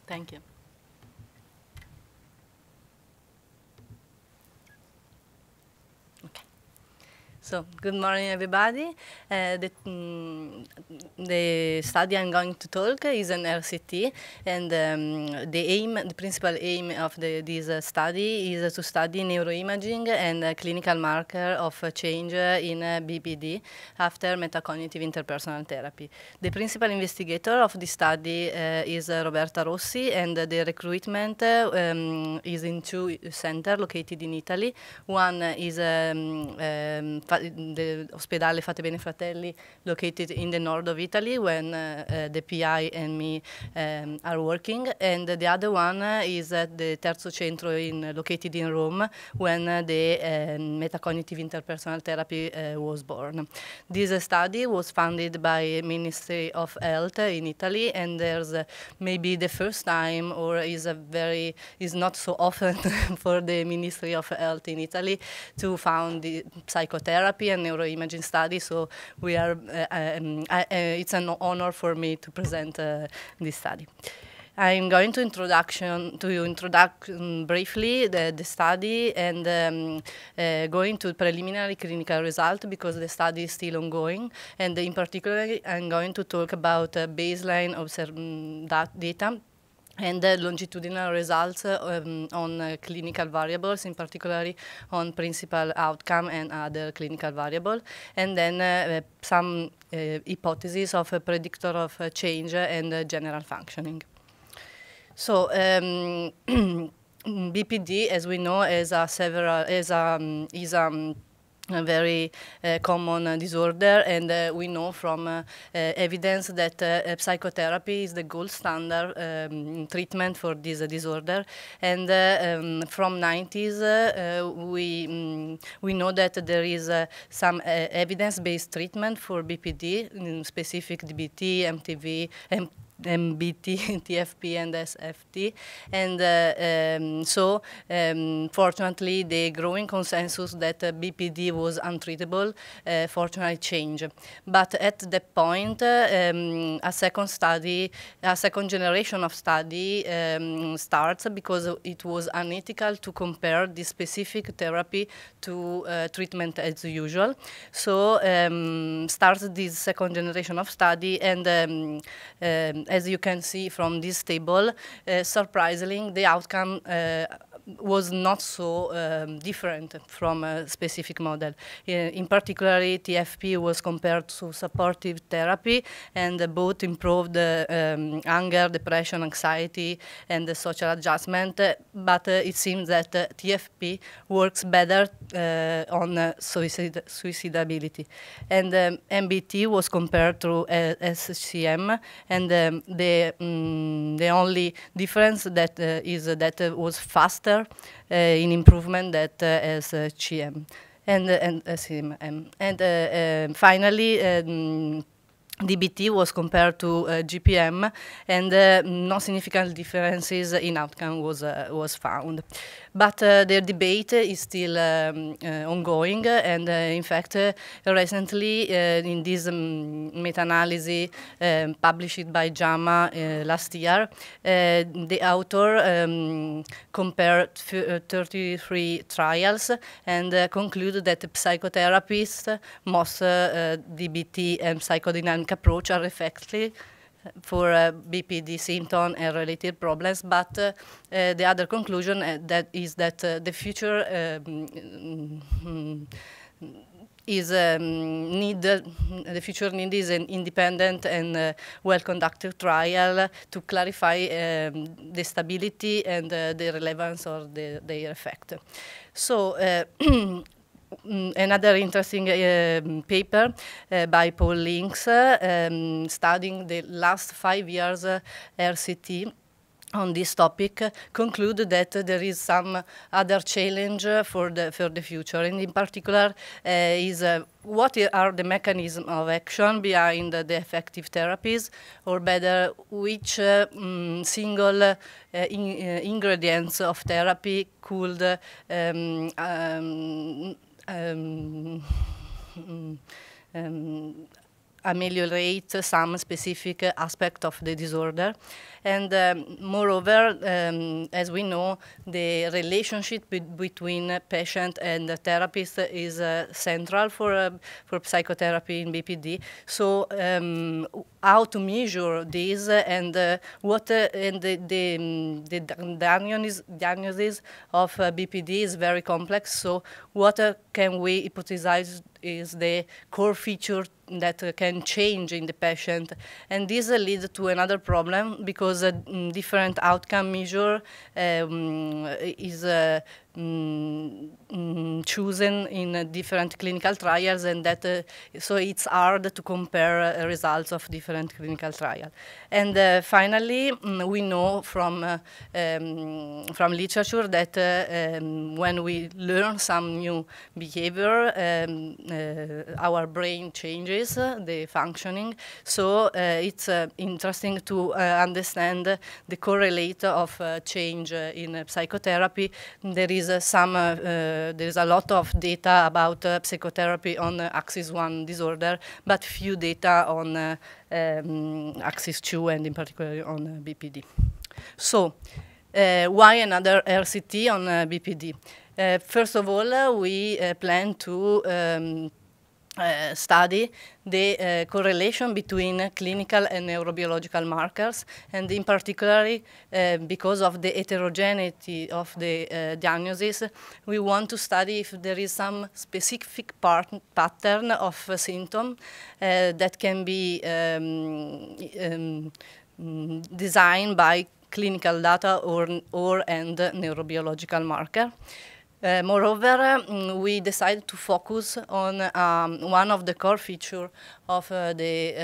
Thank you. Okay. So, good morning, everybody. The study I'm going to talk is an RCT, and the principal aim of this study is to study neuroimaging and clinical marker of change in BPD after metacognitive interpersonal therapy. The principal investigator of the study is Roberta Rossi, and the recruitment is in two centers located in Italy. One is the Ospedale Fate Bene Fratelli, located in the north of Italy, when the PI and me are working, and the other one is at the Terzo Centro located in Rome, when the metacognitive interpersonal therapy was born. This study was funded by Ministry of Health in Italy, and there's maybe the first time, or is not so often for the Ministry of Health in Italy to found the psychotherapy and neuroimaging study. So we are. It's an honor for me to present this study. I'm going to introduce briefly the study, and going to preliminary clinical result, because the study is still ongoing. And in particular, I'm going to talk about baseline data and longitudinal results on clinical variables, in particular on principal outcome and other clinical variables, and then some hypotheses of a predictor of change and general functioning. So BPD, as we know, is a very common disorder, and we know from evidence that psychotherapy is the gold standard treatment for this disorder. And from 90s, we know that there is some evidence-based treatment for BPD, specific DBT, MBT, TFP, and SFT. And fortunately, the growing consensus that BPD was untreatable fortunately changed. But at that point, a second generation of study starts, because it was unethical to compare the specific therapy to treatment as usual. So starts this second generation of study, and as you can see from this table, surprisingly, the outcome was not so different from a specific model. In particular, TFP was compared to supportive therapy, and both improved anger, depression, anxiety, and the social adjustment. But it seems that TFP works better on suicidability. And MBT was compared to SCM, and the only difference that is that was faster in improvement that SCM and SCM. And finally, DBT was compared to GPM, and no significant differences in outcome was found. But the debate is still ongoing, and in fact, recently in this meta-analysis published by JAMA last year, the author compared 33 trials and concluded that psychotherapists, most DBT and psychodynamic approach are effective for BPD symptom and related problems, but the other conclusion that the future is the future need is an independent and well-conducted trial to clarify the stability and the relevance of their effect. So. Another interesting paper by Paul Links studying the last 5 years RCT on this topic conclude that there is some other challenge for the future, and in particular is what are the mechanisms of action behind the effective therapies, or better, which single ingredients of therapy could ameliorate some specific aspect of the disorder. And moreover, as we know, the relationship between patient and the therapist is central for psychotherapy in BPD. So how to measure this and what and the diagnosis of BPD is very complex. So what can we hypothesize is the core feature that can change in the patient. And this leads to another problem because different outcome measure is chosen in different clinical trials, and that so it's hard to compare results of different clinical trials. And finally, we know from literature that when we learn some new behavior, our brain changes the functioning. So it's interesting to understand the correlate of change in psychotherapy. There is a lot of data about psychotherapy on axis 1 disorder, but few data on axis 2 and in particular on BPD. So why another RCT on BPD? First of all, we plan to study the correlation between clinical and neurobiological markers, and in particular, because of the heterogeneity of the diagnosis, we want to study if there is some specific pattern of symptom that can be designed by clinical data or and neurobiological marker. Moreover, we decided to focus on one of the core features of the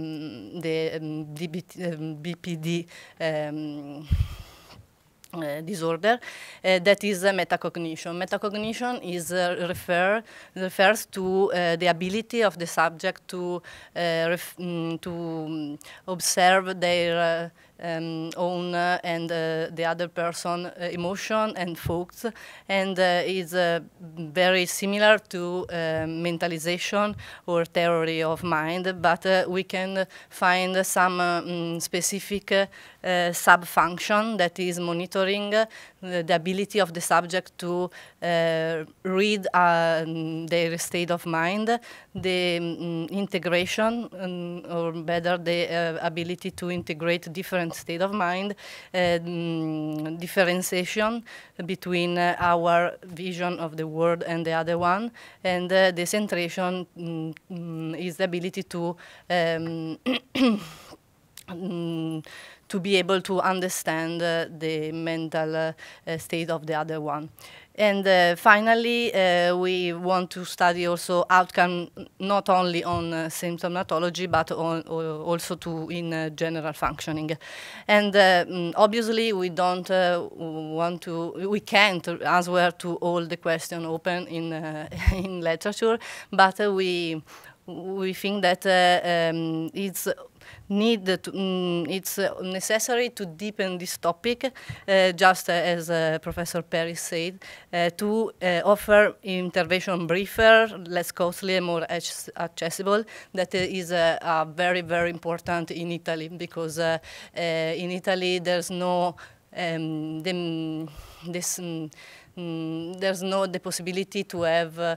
BPD disorder, that is metacognition. Metacognition is refers to the ability of the subject to observe their own and the other person emotion and thoughts, and is very similar to mentalization or theory of mind, but we can find some specific sub-function that is monitoring the ability of the subject to read their state of mind, the integration, or better, the ability to integrate different state of mind, differentiation between our vision of the world and the other one, and the centration is the ability to to be able to understand the mental state of the other one. And finally, we want to study also outcome not only on symptomatology, but also in general functioning. And obviously, we don't we can't answer to all the questions open in in literature, but we think that it's necessary to deepen this topic, just as Professor Perry said, to offer intervention briefer, less costly, and more accessible. That is very, very important in Italy, because in Italy there's no there's no the possibility to have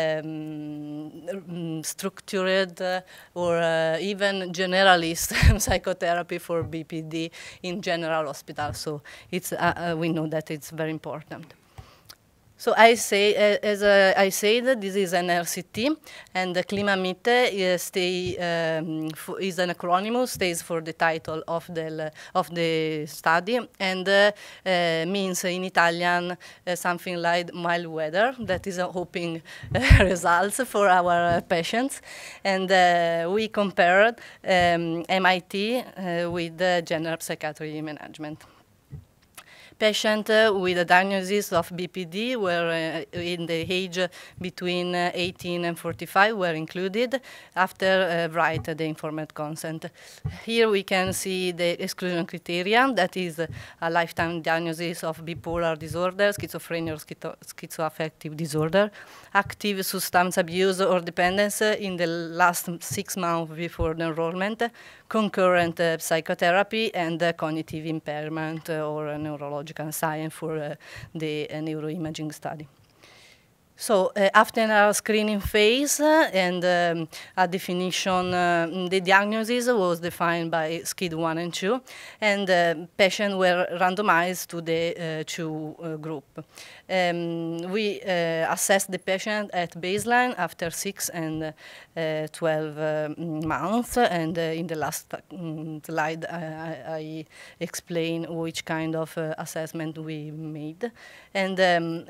structured or even generalist psychotherapy for BPD in general hospitals. So it's we know that it's very important. So I say, as I said, this is an RCT, and the ClimaMite is an acronym, stays for the title of the study, and means in Italian something like mild weather. That is hoping results for our patients. And we compared MIT with the general psychiatry management. Patients with a diagnosis of BPD were in the age between 18 and 45 were included after write the informed consent. Here we can see the exclusion criteria, that is a lifetime diagnosis of bipolar disorder, schizophrenia or schizoaffective disorder, active substance abuse or dependence in the last 6 months before the enrollment, concurrent psychotherapy, and cognitive impairment or neurological science for the neuroimaging study. So after our screening phase and a definition, the diagnosis was defined by SCID 1 and 2, and patients were randomized to the two group. We assessed the patient at baseline after 6 and 12 months, and in the last slide I explain which kind of assessment we made. And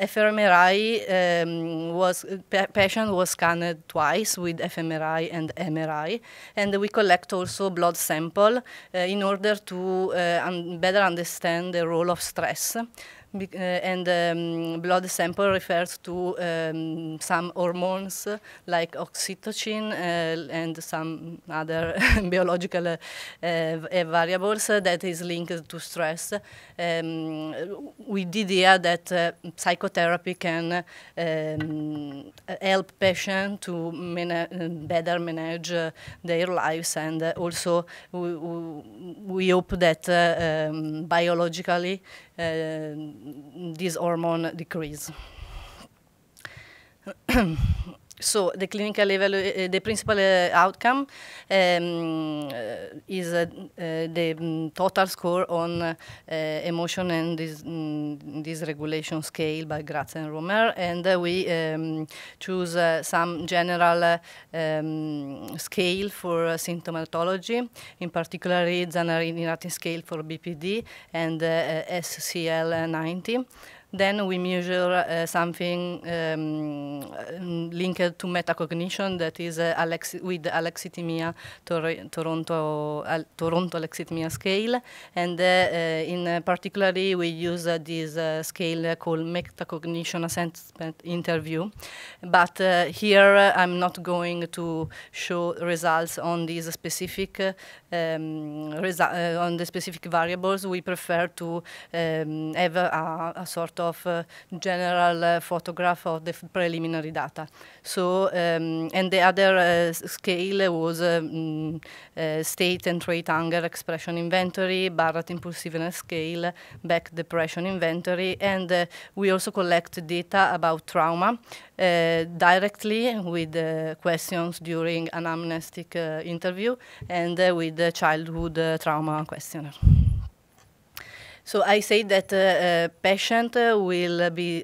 fMRI patient was scanned twice with fMRI and MRI, and we collect also blood sample in order to better understand the role of stress. And blood sample refers to some hormones like oxytocin and some other biological variables that is linked to stress. With the idea that psychotherapy can help patients to better manage their lives, and also we hope that biologically this hormone decrease. So the clinical the principal outcome is the total score on emotion and dysregulation scale by Graz and Romer, and we choose some general scale for symptomatology, in particular Zanarini rating scale for BPD and SCL 90. Then we measure something linked to metacognition, that is with alexithymia, Toronto alexithymia scale, and in particularly we use this scale called metacognition assessment interview. But here I'm not going to show results on these specific on the specific variables. We prefer to have a sort of general photograph of the preliminary data. So, and the other scale was state and trait anger expression inventory, Barratt impulsiveness scale, Beck depression inventory, and we also collect data about trauma directly with questions during an amnestic interview and with the childhood trauma questionnaire. So I say that patient will be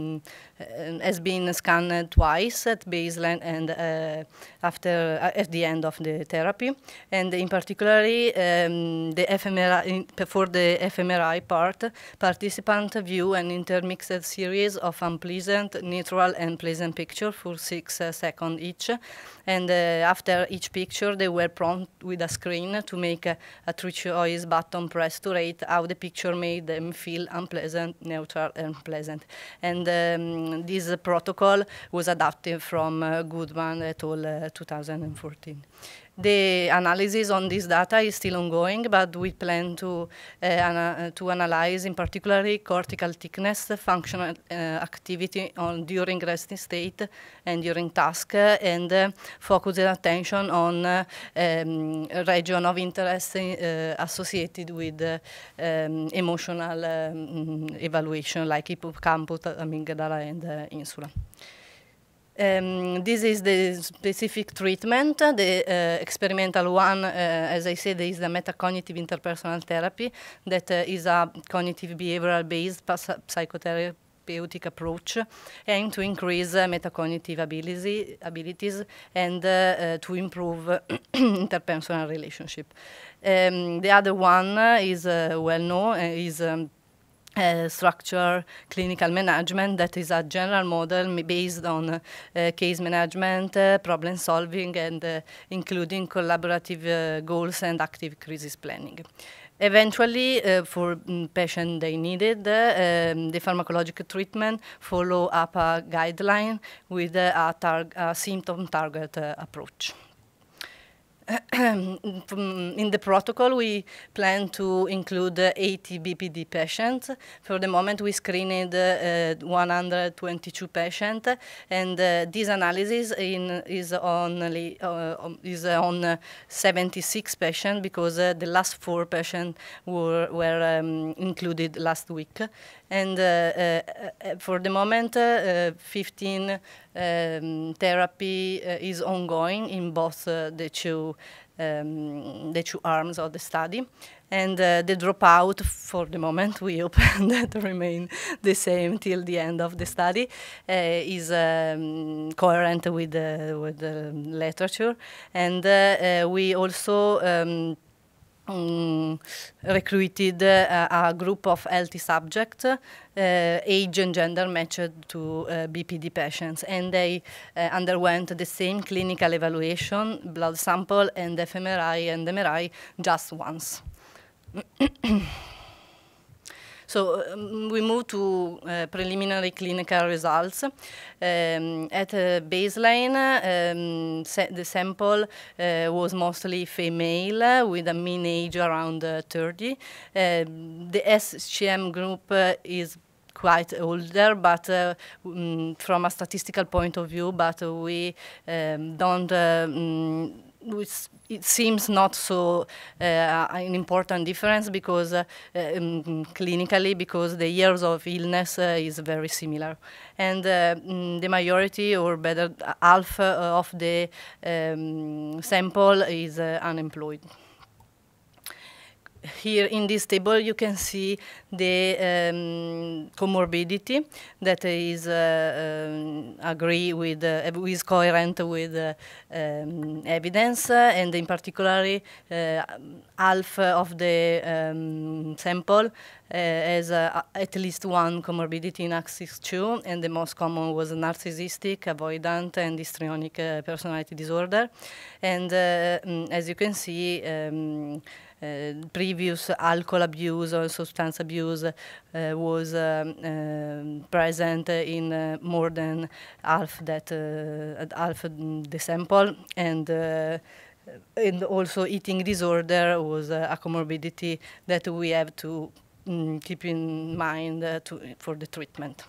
has been scanned twice at baseline and after at the end of the therapy, and in particularly the fMRI for the fMRI part, participant view an intermixed series of unpleasant, neutral, and pleasant picture for 6 seconds each, and after each picture they were prompted with a screen to make a three-choice button pressed to rate how the picture made them feel unpleasant, neutral, and pleasant. And this protocol was adapted from Goodman et al. 2014. The analysis on this data is still ongoing, but we plan to analyze in particularly cortical thickness, functional activity during resting state and during task, and focus attention on region of interest associated with emotional evaluation, like hippocampus, amygdala, and insula. This is the specific treatment. The experimental one, as I said, is the metacognitive interpersonal therapy that is a cognitive behavioral-based psychotherapeutic approach aimed to increase metacognitive abilities and to improve interpersonal relationship. The other one is well-known, is structure clinical management, that is a general model based on case management, problem solving, and including collaborative goals and active crisis planning. Eventually, for patients they needed, the pharmacological treatment follow up a guideline with a symptom target approach. In the protocol, we plan to include 80 BPD patients. For the moment, we screened 122 patients, and this analysis is on 76 patients because the last 4 patients were included last week. And for the moment, 15 therapy is ongoing in both the two arms of the study. And the dropout, for the moment, we hope that remain the same till the end of the study, is coherent with the literature. And we also recruited a group of healthy subjects, age and gender matched to BPD patients, and they underwent the same clinical evaluation, blood sample, and fMRI and MRI just once. So we move to preliminary clinical results. At baseline, the sample was mostly female with a mean age around 30. The SCM group is quite older, but from a statistical point of view, but we don't it seems not so an important difference because clinically, because the years of illness is very similar. And the majority, or better, half of the sample is unemployed. Here in this table, you can see the comorbidity that is agree with is coherent with evidence, and in particular, half of the sample has at least one comorbidity in axis 2, and the most common was narcissistic, avoidant, and histrionic personality disorder. And as you can see, previous alcohol abuse or substance abuse was present in more than half half the sample, and also eating disorder was a comorbidity that we have to keep in mind for the treatment.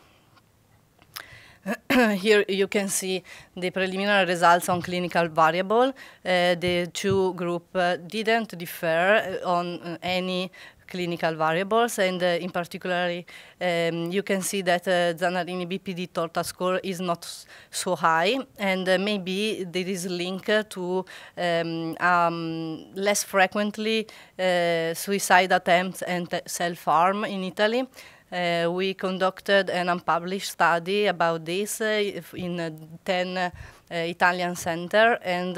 Here you can see the preliminary results on clinical variable. The two groups didn't differ on any clinical variables, and in particular, you can see that Zanarini BPD total score is not so high, and maybe there is a link to less frequently suicide attempts and self-harm in Italy. We conducted an unpublished study about this in 10 Italian centers, and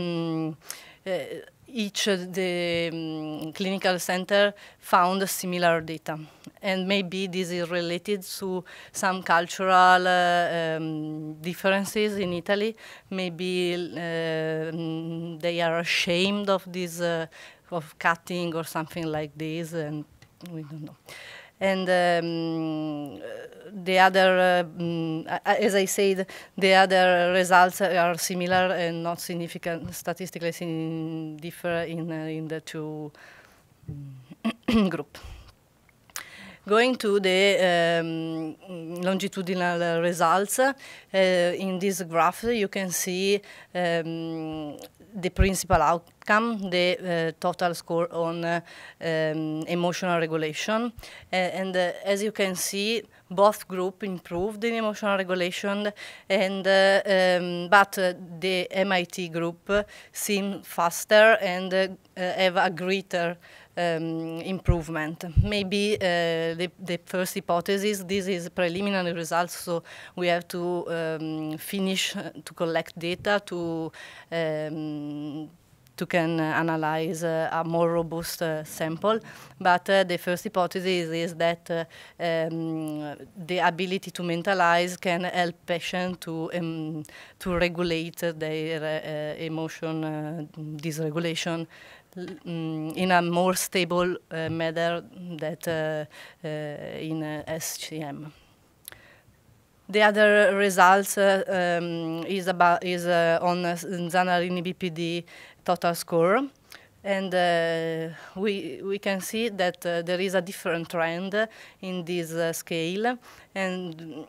each the clinical center found similar data. And maybe this is related to some cultural differences in Italy. Maybe they are ashamed of this, of cutting or something like this, and we don't know. And the other, as I said, the other results are similar and not significant, statistically differ in the two groups. Going to the longitudinal results, in this graph you can see the principal outcome, the total score on emotional regulation. And as you can see, both groups improved in emotional regulation, and but the MIT group seemed faster and have a greater improvement. Maybe the first hypothesis, this is preliminary results, so we have to finish to collect data to to can analyze a more robust sample. But the first hypothesis is that the ability to mentalize can help patients to regulate their emotion dysregulation in a more stable manner than in SCM. The other results is on Zanarini BPD total score, and we can see that there is a different trend in this scale, and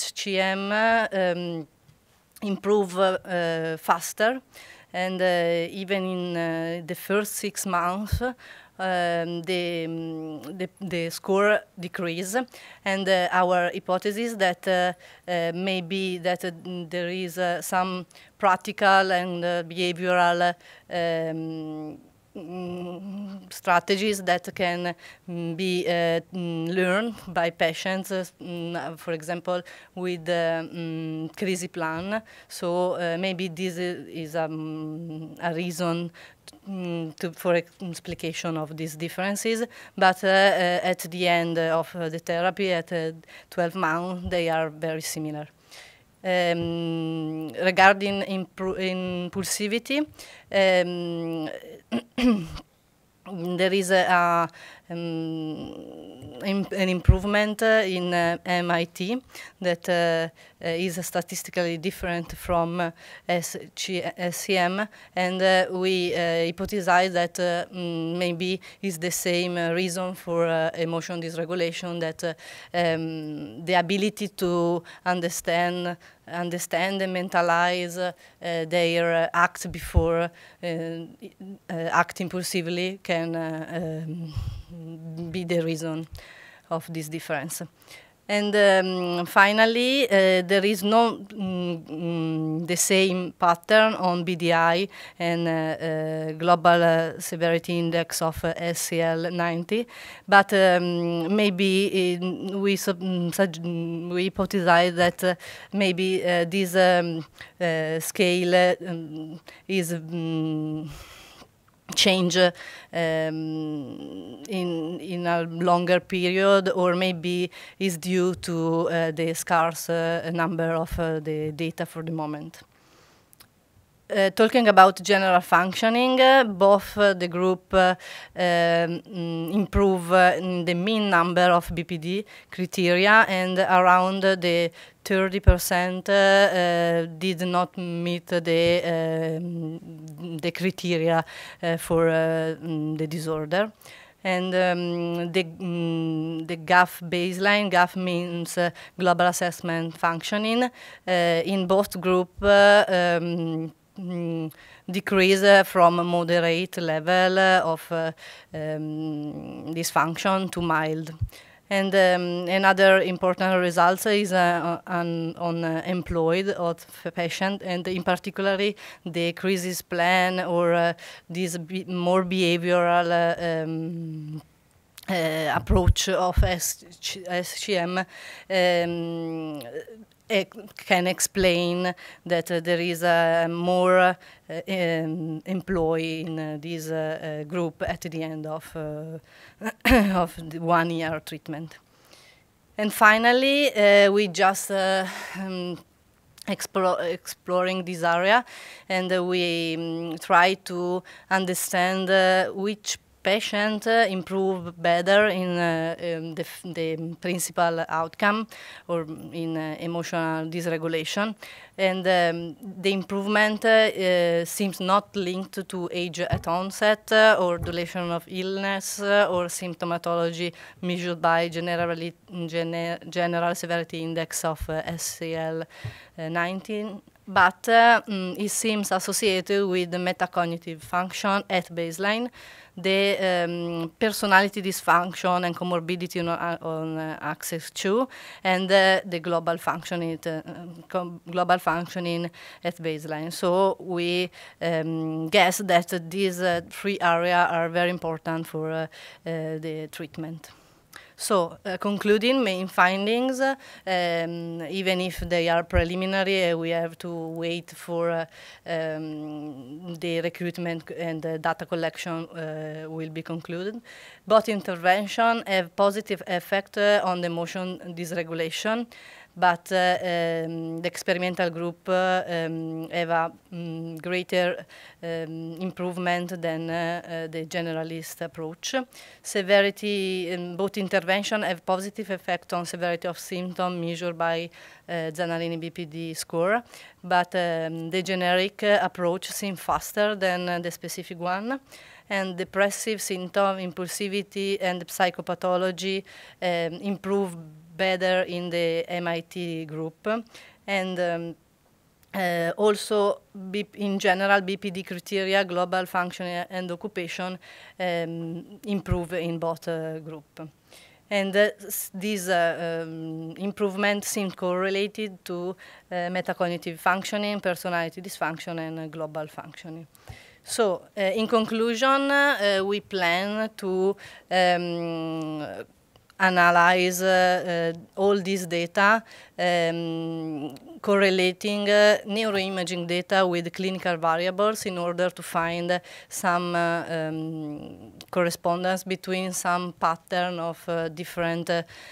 SCM improve faster, and even in the first 6 months, the score decrease, and our hypothesis that maybe that there is some practical and behavioral strategies that can be learned by patients, for example, with the CRISI plan. So maybe this is a reason for explication of these differences, but at the end of the therapy, at 12 months, they are very similar. Regarding impulsivity, there is an improvement in MIT that is statistically different from SCM, and we hypothesize that maybe is the same reason for emotion dysregulation, that the ability to understand and mentalize their act before act impulsively can be the reason of this difference. And finally, there is no the same pattern on BDI and global severity index of SCL 90, but maybe we hypothesize that maybe this scale is change in a longer period, or maybe is due to the scarce number of the data for the moment. Talking about general functioning, both the group improve the mean number of BPD criteria, and around the 30% did not meet the criteria for the disorder. And the GAF baseline, GAF means Global Assessment Functioning, in both groups decrease from a moderate level of dysfunction to mild. And another important result is on employed of patient, and in particular the crisis plan or this more behavioral approach of SCM can explain that there is more employee in this group at the end of of the 1 year treatment. And finally, we just exploring this area, and we try to understand which patient improve better in the principal outcome, or in emotional dysregulation. And the improvement seems not linked to age at onset or duration of illness or symptomatology measured by general severity index of SCL 19. But it seems associated with the metacognitive function at baseline, the personality dysfunction and comorbidity on axis 2, and the global functioning at baseline. So we guess that these 3 areas are very important for the treatment. So, concluding main findings, even if they are preliminary, we have to wait for the recruitment and the data collection will be concluded. Both interventions have positive effect on the motion dysregulation, but the experimental group have a greater improvement than the generalist approach. Severity, both interventions have positive effect on severity of symptom measured by Zanarini BPD score, but the generic approach seems faster than the specific one. And depressive symptom, impulsivity, and psychopathology improve better in the MIT group. And also, in general, BPD criteria, global functioning and occupation improve in both groups. And these improvements seem correlated to metacognitive functioning, personality dysfunction, and global functioning. So, in conclusion, we plan to analyze all this data, correlating neuroimaging data with clinical variables in order to find some correspondence between some pattern of different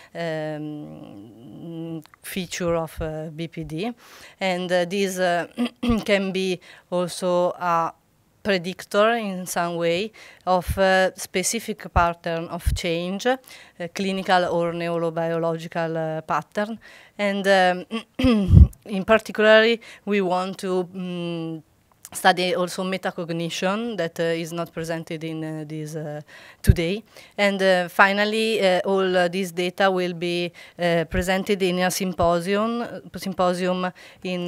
feature of BPD. And this can be also a predictor in some way of specific pattern of change, clinical or neurobiological pattern. And in particular, we want to study also metacognition that is not presented in this today. And finally, all this data will be presented in a symposium in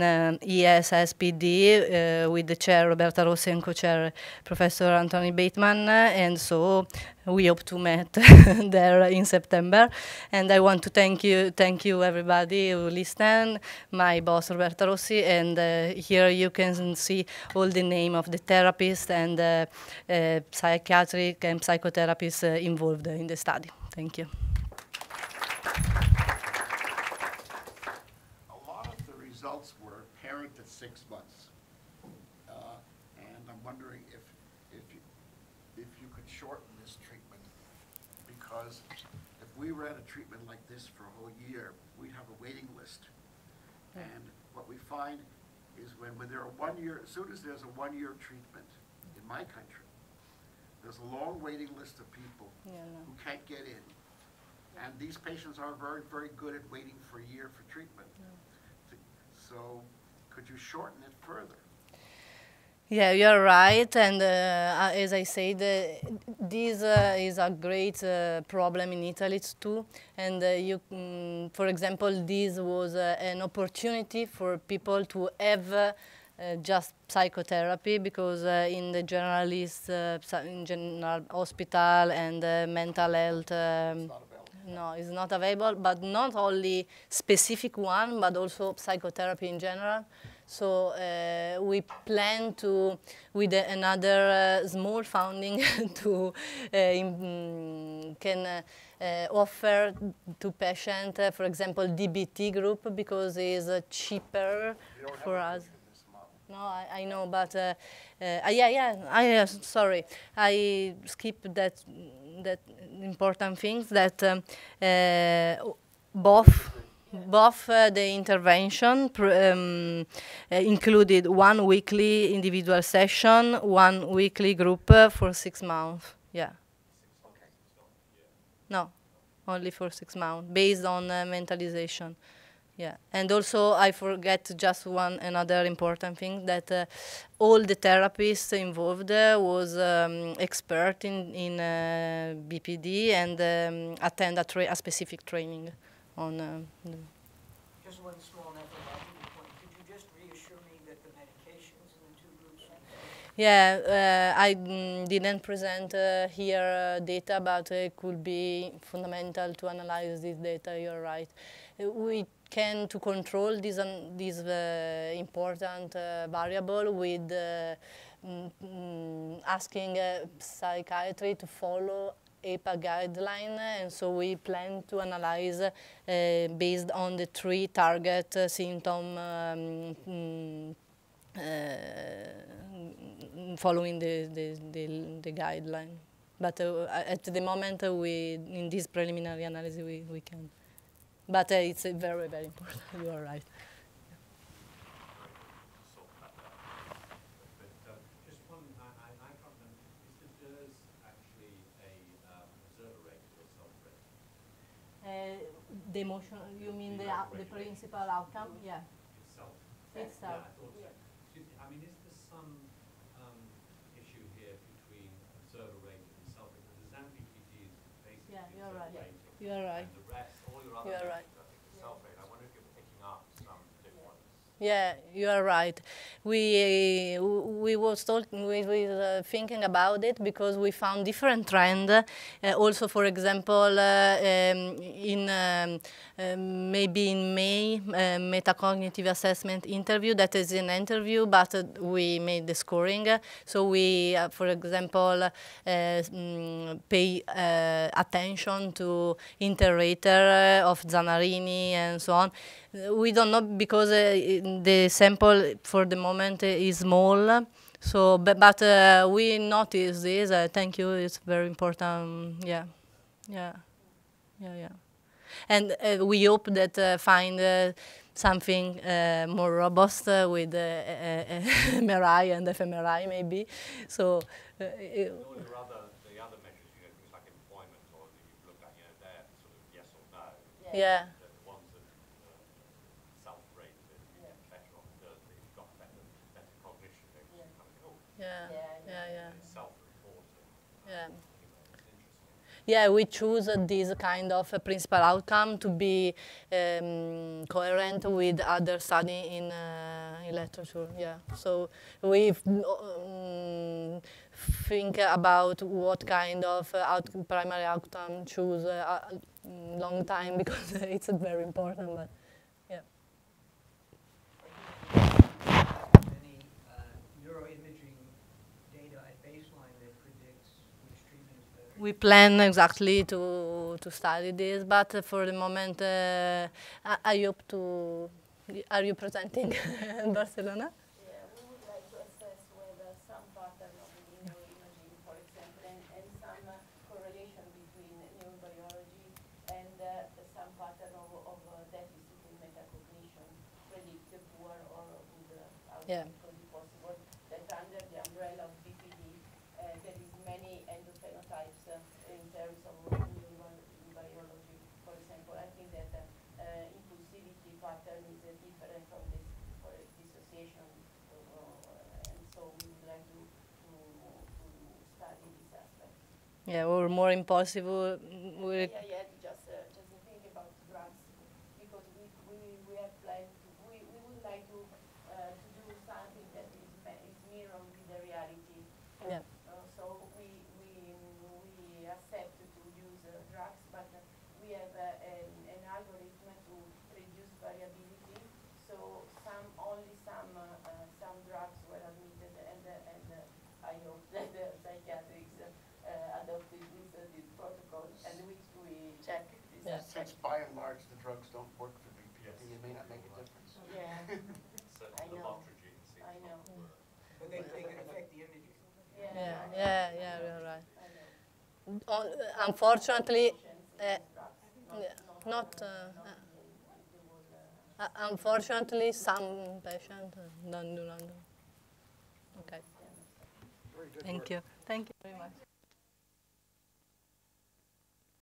ESSPD with the chair Roberta Rossi and co-chair Professor Anthony Bateman. And so we hope to meet there in September. And I want to thank you everybody who listened, my boss Roberta Rossi, and here you can see all the name of the therapists and psychiatric and psychotherapists involved in the study. Thank you. A lot of the results were apparent at 6 months. And I'm wondering if you could shorten this treatment, because if we ran a treatment like this for a whole year, we'd have a waiting list. And what we find is when there are 1 year, as soon as there's a 1 year treatment in my country, there's a long waiting list of people who can't get in. And these patients are very, very good at waiting for a year for treatment. So could you shorten it further? Yeah, you're right, and as I said, this is a great problem in Italy too. And for example, this was an opportunity for people to have just psychotherapy, because in the generalist, in general hospital and mental health, no, it's not available. But not only specific one, but also psychotherapy in general. So we plan to, with another small funding, to can offer to patients, for example, DBT group, because it's cheaper for us. No, I know, but yeah. Sorry, I skipped that important things that both the intervention included 1 weekly individual session, 1 weekly group for 6 months. Yeah. Okay. No, only for 6 months, based on mentalization. Yeah, and also I forget just another important thing, that all the therapists involved was expert in BPD and attend a specific training on. Just one small methodological point. Could you just reassure me that the medications in the 2 groups? Yeah, I didn't present here data, but it could be fundamental to analyze this data. You're right. We can to control this important variable with asking psychiatry to follow EPA guideline, and so we plan to analyze based on the 3 target symptom following the guideline. But at the moment, in this preliminary analysis, we can. But it's very, very important. You are right. Just one, I can't remember, is the DERS actually a observer rate or self-rate? The emotion, you mean the principal outcome? Yeah. Itself? Itself. Yeah, I thought so. I mean, is there some issue here between observer rate and self-rate? Because the ZAM-BPD is basically Yeah, you're right. observer rating. You are right. And the rest, all your other You are measures, right. I think, are self-rate. I wonder if you're picking up some difference. Yeah, you are right. We was talking, we were thinking about it because we found different trend. Also, for example, maybe in May, metacognitive assessment interview. That is an interview, but we made the scoring. So we, for example, pay attention to inter-rater of Zanarini and so on. We don't know because the sample for the moment is small. So, but we notice this. Thank you. It's very important. Yeah, yeah, yeah, yeah. And we hope that find something more robust with MRI and fMRI maybe. So. All your other measures, things like employment, or that you've looked at, they're sort of yes or no. Yeah. The ones that self-rate, that you get better on DERS, that you've got better cognition, they kind of, oh, Yeah. it's self-reporting. Yeah. It's interesting. Yeah, we choose this kind of principal outcome to be coherent with other study in literature. Yeah, so we think about what kind of primary outcome choose a long time because it's very important. But yeah. Any neuroimaging data at baseline that predicts which treatment is better? We plan exactly to study this, but for the moment, I hope to. Are you presenting in Barcelona? Yeah, we would like to assess whether some pattern of neuroimaging, for example, and some correlation between neurobiology and some pattern of deficit in metacognition predict poor or good outcome. Yeah. Could be possible that under the umbrella of BPD, there is many endophenotypes in terms of neurobiology. For example, I think that impulsivity pattern is different from this for dissociation, and so we would like to study this aspect. Yeah, or more impossible. Just think about drugs because we have planned to, we would like to do something that is mirrored with the reality. Yeah. So we accept to use drugs, but we have an algorithm to reduce variability. So some drugs were admitted, and I hope that the psychiatrists adopted this protocol, and which we check this Yeah. aspect. Since by and large the drugs don't work for BPD, it may not make a difference. Yeah, Certainly I the know. Lotrogene seems I know. not to work. But they can affect the imaging. Yeah, you're right. I know. Unfortunately, Patients use drugs, not. there was Unfortunately, some patients don't do not. Okay. Very good Thank work. you. Thank you very much.